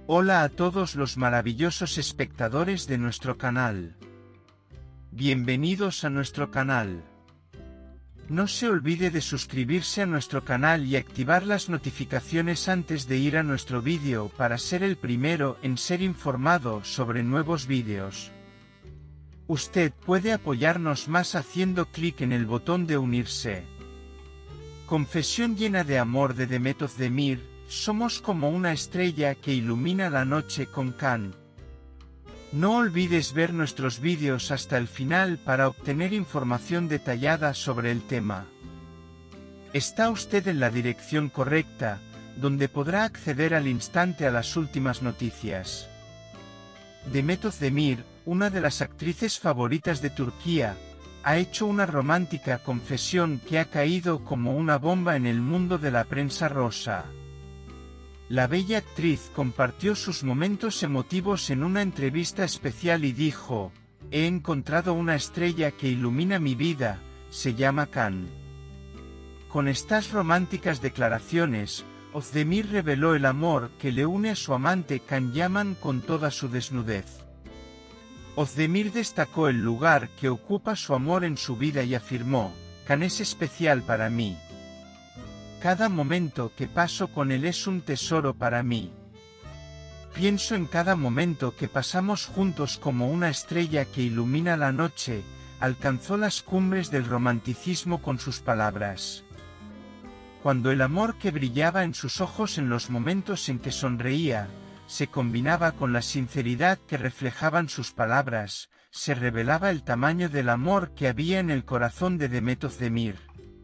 Hola a todos los maravillosos espectadores de nuestro canal. Bienvenidos a nuestro canal. No se olvide de suscribirse a nuestro canal y activar las notificaciones antes de ir a nuestro vídeo para ser el primero en ser informado sobre nuevos vídeos. Usted puede apoyarnos más haciendo clic en el botón de unirse. Confesión llena de amor de Demet Özdemir. Somos como una estrella que ilumina la noche con Can. No olvides ver nuestros vídeos hasta el final para obtener información detallada sobre el tema. Está usted en la dirección correcta, donde podrá acceder al instante a las últimas noticias. Demet Özdemir, una de las actrices favoritas de Turquía, ha hecho una romántica confesión que ha caído como una bomba en el mundo de la prensa rosa. La bella actriz compartió sus momentos emotivos en una entrevista especial y dijo: "He encontrado una estrella que ilumina mi vida, se llama Can". Con estas románticas declaraciones, Özdemir reveló el amor que le une a su amante Can Yaman con toda su desnudez. Özdemir destacó el lugar que ocupa su amor en su vida y afirmó: "Can es especial para mí. Cada momento que paso con él es un tesoro para mí. Pienso en cada momento que pasamos juntos como una estrella que ilumina la noche". Alcanzó las cumbres del romanticismo con sus palabras. Cuando el amor que brillaba en sus ojos en los momentos en que sonreía, se combinaba con la sinceridad que reflejaban sus palabras, se revelaba el tamaño del amor que había en el corazón de Demet Özdemir.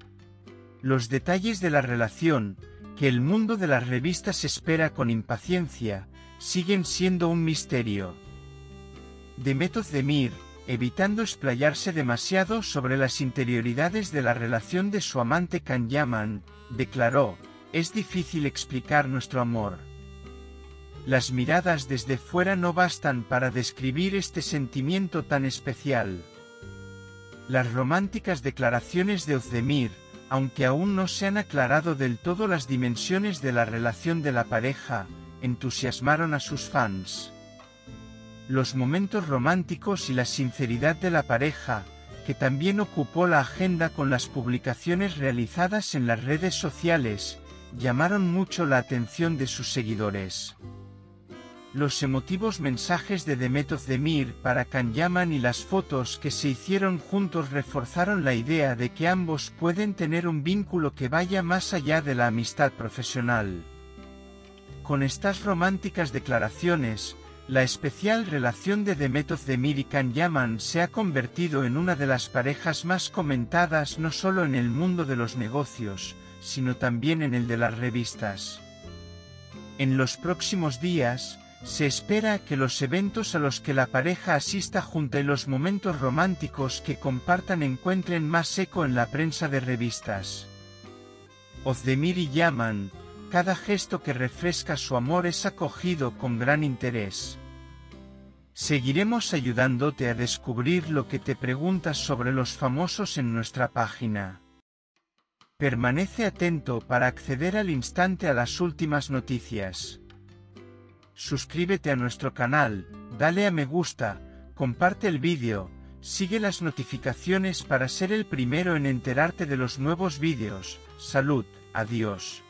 Los detalles de la relación, que el mundo de las revistas espera con impaciencia, siguen siendo un misterio. Demet Özdemir, evitando explayarse demasiado sobre las interioridades de la relación de su amante Can Yaman, declaró: "Es difícil explicar nuestro amor. Las miradas desde fuera no bastan para describir este sentimiento tan especial". Las románticas declaraciones de Özdemir, aunque aún no se han aclarado del todo las dimensiones de la relación de la pareja, entusiasmaron a sus fans. Los momentos románticos y la sinceridad de la pareja, que también ocupó la agenda con las publicaciones realizadas en las redes sociales, llamaron mucho la atención de sus seguidores. Los emotivos mensajes de Demet Özdemir para Can Yaman y las fotos que se hicieron juntos reforzaron la idea de que ambos pueden tener un vínculo que vaya más allá de la amistad profesional. Con estas románticas declaraciones, la especial relación de Demet Özdemir y Can Yaman se ha convertido en una de las parejas más comentadas no solo en el mundo de los negocios, sino también en el de las revistas. En los próximos días, se espera que los eventos a los que la pareja asista junto y los momentos románticos que compartan encuentren más eco en la prensa de revistas. Özdemir y Yaman, cada gesto que refresca su amor es acogido con gran interés. Seguiremos ayudándote a descubrir lo que te preguntas sobre los famosos en nuestra página. Permanece atento para acceder al instante a las últimas noticias. Suscríbete a nuestro canal, dale a me gusta, comparte el vídeo, sigue las notificaciones para ser el primero en enterarte de los nuevos vídeos. Salud, adiós.